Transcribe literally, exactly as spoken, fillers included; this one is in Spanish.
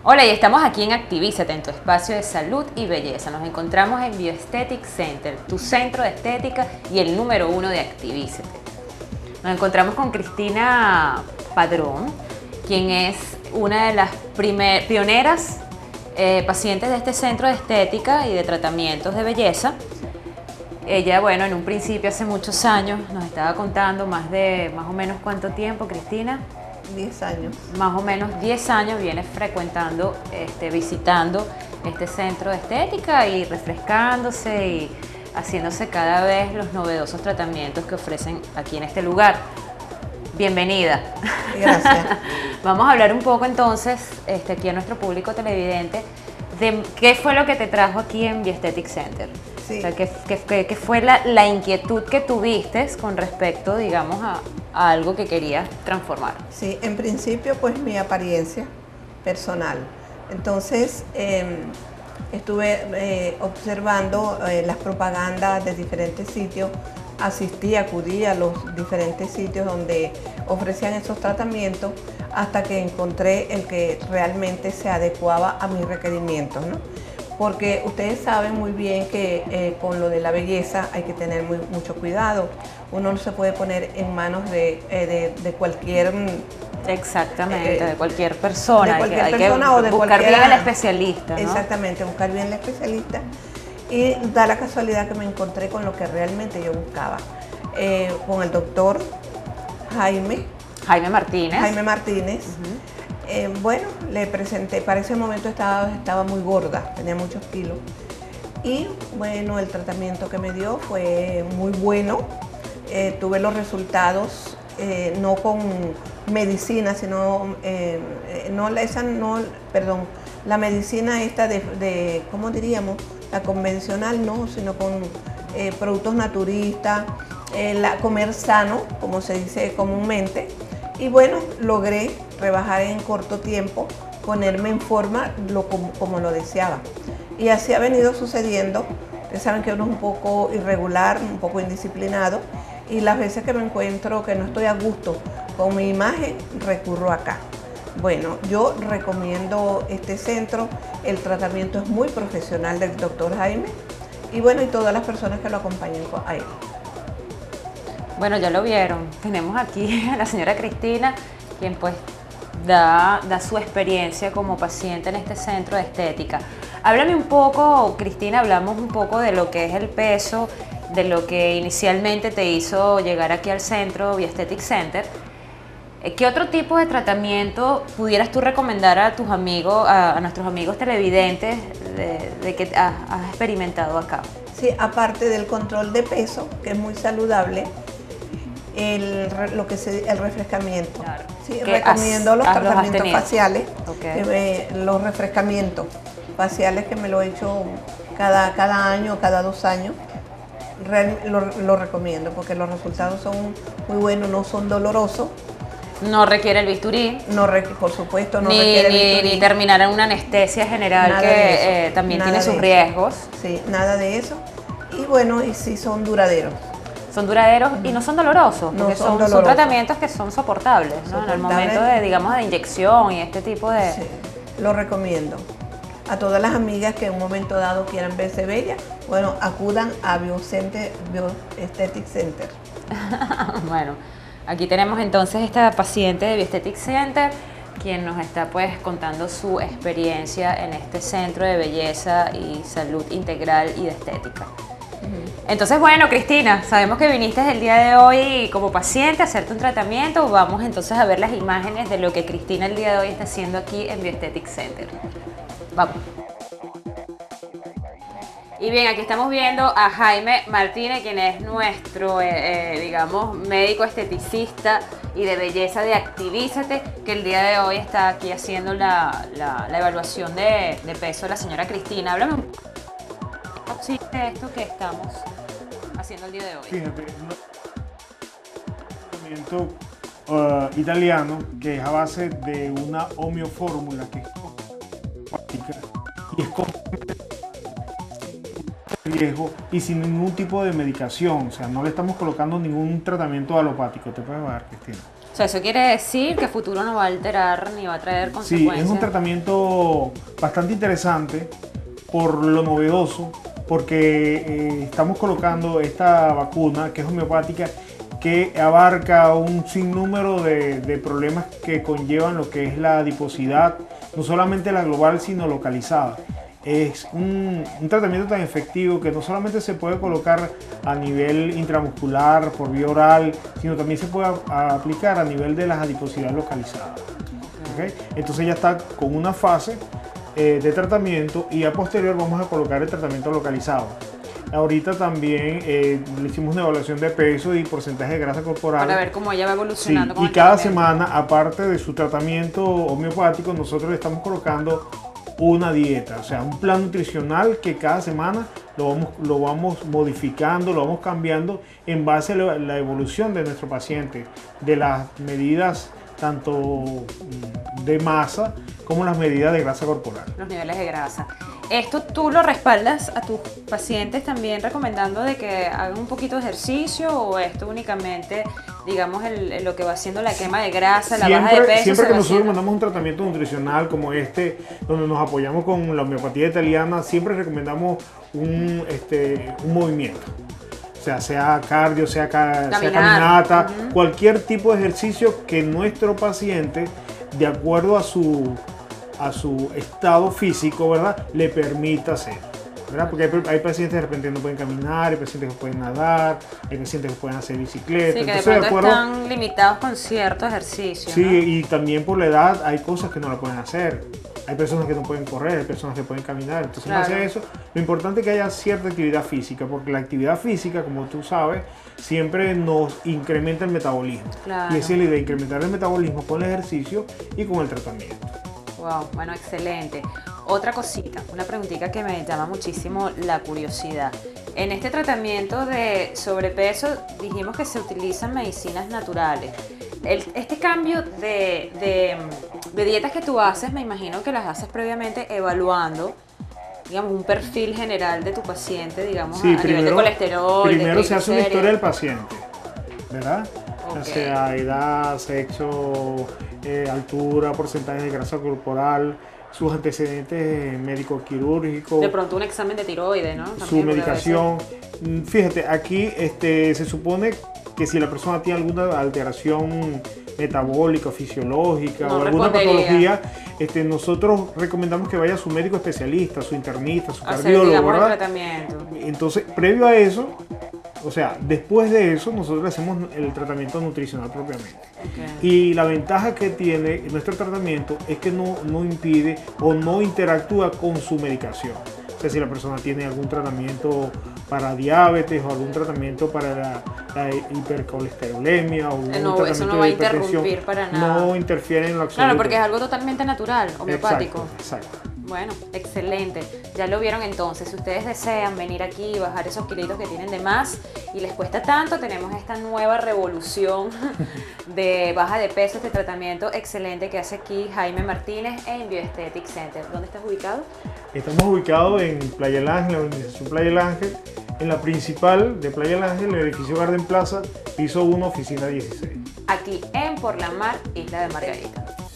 Hola, y estamos aquí en Activízate, en tu espacio de salud y belleza. Nos encontramos en Bioaesthetic Center, tu centro de estética y el número uno de Activízate. Nos encontramos con Cristina Padrón, quien es una de las primer, pioneras eh, pacientes de este centro de estética y de tratamientos de belleza. Ella, bueno, en un principio, hace muchos años, nos estaba contando más de, más o menos, ¿cuánto tiempo, Cristina? diez años. Más o menos diez años viene frecuentando, este, visitando este centro de estética y refrescándose y haciéndose cada vez los novedosos tratamientos que ofrecen aquí en este lugar. Bienvenida. Gracias. Vamos a hablar un poco entonces, este, aquí a nuestro público televidente, de qué fue lo que te trajo aquí en Bioaesthetic Center. Sí. O sea, ¿qué, qué, qué fue la, la inquietud que tuviste con respecto, digamos, a, a algo que querías transformar? Sí, en principio, pues mi apariencia personal. Entonces, eh, estuve eh, observando eh, las propagandas de diferentes sitios, asistí, acudí a los diferentes sitios donde ofrecían esos tratamientos hasta que encontré el que realmente se adecuaba a mis requerimientos, ¿no? Porque ustedes saben muy bien que eh, con lo de la belleza hay que tener muy, mucho cuidado. Uno no se puede poner en manos de, eh, de, de cualquier... Exactamente, eh, de cualquier persona. De cualquier hay que, persona hay que o de buscar cualquiera, bien al especialista, ¿no? Exactamente, buscar bien al especialista. Y da la casualidad que me encontré con lo que realmente yo buscaba. Eh, con el doctor Jaime. Jaime Martínez. Jaime Martínez. Uh-huh. Eh, bueno, le presenté, para ese momento estaba, estaba muy gorda, tenía muchos kilos. Y bueno, el tratamiento que me dio fue muy bueno. Eh, tuve los resultados, eh, no con medicina, sino, eh, no, esa no, perdón, la medicina esta de, de, ¿cómo diríamos? La convencional no, sino con eh, productos naturistas, eh, la, comer sano, como se dice comúnmente. Y bueno, logré rebajar en corto tiempo, ponerme en forma lo, como, como lo deseaba. Y así ha venido sucediendo. Ustedes saben que uno es un poco irregular, un poco indisciplinado, y las veces que me encuentro que no estoy a gusto con mi imagen, recurro acá. Bueno, yo recomiendo este centro, el tratamiento es muy profesional del doctor Jaime, y bueno, y todas las personas que lo acompañan a él. Bueno, ya lo vieron, tenemos aquí a la señora Cristina, quien pues da, da su experiencia como paciente en este centro de estética. Háblame un poco, Cristina, hablamos un poco de lo que es el peso, de lo que inicialmente te hizo llegar aquí al centro Bioaesthetic Center. ¿Qué otro tipo de tratamiento pudieras tú recomendar a tus amigos, a, a nuestros amigos televidentes de, de que has, has experimentado acá? Sí, aparte del control de peso, que es muy saludable, el, lo que se, el refrescamiento. Claro. Sí, recomiendo has, los has, tratamientos los faciales, okay. que me, los refrescamientos faciales que me lo he hecho cada, cada año, cada dos años. Real, lo, lo recomiendo porque los resultados son muy buenos, no son dolorosos. No requiere el bisturí. No, por supuesto, no ni, requiere ni, bisturí. Ni terminar en una anestesia general nada que eh, también nada tiene sus riesgos. Sí, nada de eso. Y bueno, y sí son duraderos. Son duraderos y no son dolorosos, porque no son, son, dolorosos. Son tratamientos que son soportables, ¿no? Soportable. En el momento de, digamos, de inyección y este tipo de... Sí, lo recomiendo. A todas las amigas que en un momento dado quieran verse bellas, bueno, acudan a Bioaesthetic Center. Bueno, aquí tenemos entonces esta paciente de Bioaesthetic Center, quien nos está pues contando su experiencia en este centro de belleza y salud integral y de estética. Entonces, bueno, Cristina, sabemos que viniste el día de hoy como paciente a hacerte un tratamiento. Vamos entonces a ver las imágenes de lo que Cristina el día de hoy está haciendo aquí en Bioaesthetic Center. Vamos. Y bien, aquí estamos viendo a Jaime Martínez, quien es nuestro, eh, eh, digamos, médico esteticista y de belleza de Activízate, que el día de hoy está aquí haciendo la, la, la evaluación de, de peso de la señora Cristina. Háblame un poco sí, de esto que estamos haciendo el día de hoy. Fíjate, un tratamiento uh, italiano que es a base de una homeofórmula que es práctica y es con riesgo y sin ningún tipo de medicación, o sea, no le estamos colocando ningún tratamiento alopático. ¿Te puedes bajar, Cristina? sea, eso quiere decir que futuro no va a alterar ni va a traer Sí, consecuencias. es un tratamiento bastante interesante por lo novedoso, porque eh, estamos colocando esta vacuna que es homeopática, que abarca un sinnúmero de, de problemas que conllevan lo que es la adiposidad, no solamente la global, sino localizada. Es un, un tratamiento tan efectivo que no solamente se puede colocar a nivel intramuscular, por vía oral, sino también se puede a, a aplicar a nivel de las adiposidades localizadas. ¿Okay? Entonces ya está con una fase eh, de tratamiento y a posterior vamos a colocar el tratamiento localizado. Ahorita también eh, le hicimos una evaluación de peso y porcentaje de grasa corporal. Para ver cómo ella va evolucionando. Sí, con y el cada tratamiento. semana, aparte de su tratamiento homeopático, nosotros le estamos colocando una dieta, o sea, un plan nutricional que cada semana lo vamos, lo vamos modificando, lo vamos cambiando en base a la, la evolución de nuestro paciente, de las medidas tanto de masa como las medidas de grasa corporal. Los niveles de grasa. ¿Esto tú lo respaldas a tus pacientes también recomendando de que hagan un poquito de ejercicio o esto únicamente, digamos, el, el- lo que va haciendo la quema de grasa, la baja de Siempre, peso? siempre se que va nosotros haciendo? mandamos un tratamiento nutricional como este, donde nos apoyamos con la homeopatía italiana, siempre recomendamos un, este, un movimiento. O sea, sea cardio, sea, ca- sea Caminar. caminata, Ujú. cualquier tipo de ejercicio que nuestro paciente, de acuerdo a su, a su estado físico, ¿verdad?, le permita hacer. ¿Verdad? Porque hay, hay pacientes de repente no pueden caminar, hay pacientes que pueden nadar, hay pacientes que pueden hacer bicicleta. Sí, que de Entonces, pronto acuerdo, están limitados con cierto ejercicio. sí, ¿no? y también por la edad hay cosas que no la pueden hacer. Hay personas que no pueden correr, hay personas que pueden caminar. Entonces, en base a Claro. eso, lo importante es que haya cierta actividad física, porque la actividad física, como tú sabes, siempre nos incrementa el metabolismo. Claro. Y esa es la idea, incrementar el metabolismo con el ejercicio y con el tratamiento. Wow, bueno, excelente. Otra cosita, una preguntita que me llama muchísimo la curiosidad. En este tratamiento de sobrepeso dijimos que se utilizan medicinas naturales. El- este cambio de, de, de dietas que tú haces, me imagino que las haces previamente evaluando, digamos, un perfil general de tu paciente, digamos, Sí, a nivel de colesterol, de primero se hace una triglicéridos. historia del paciente, ¿verdad? Ok. O sea, edad, sexo, eh, altura, porcentaje de grasa corporal, sus antecedentes médico-quirúrgicos, De pronto un examen de tiroides, ¿no? su También, porque a veces- medicación. Mm, Fíjate, aquí este, se supone que si la persona tiene alguna alteración metabólica, fisiológica No o alguna respondería. patología, este, nosotros recomendamos que vaya a su médico especialista, su internista, su hacer, cardiólogo, digamos, el ¿verdad? tratamiento. Entonces, previo a eso, o sea, después de eso, nosotros le hacemos el tratamiento nutricional propiamente. Ok. Y la ventaja que tiene nuestro tratamiento es que no, no impide o no interactúa con su medicación. O sea, si la persona tiene algún tratamiento para diabetes o algún tratamiento para la, la hipercolesterolemia o un Eh, no, tratamiento eso no va a de hipertensión, interrumpir para nada. no interfiere en lo absoluto. Claro, porque es algo totalmente natural, homeopático. Exacto, exacto. Bueno, excelente. Ya lo vieron entonces. Si ustedes desean venir aquí y bajar esos kilitos que tienen de más y les cuesta tanto, tenemos esta nueva revolución de baja de peso, este tratamiento excelente que hace aquí Jaime Martínez en Bioaesthetic Center. ¿Dónde estás ubicado? Estamos ubicados en Playa del Ángel, la organización Playa del Ángel, en la principal de Playa del Ángel, el edificio Garden Plaza, piso uno, oficina dieciséis. Aquí en Por la Mar, Isla de Margarita.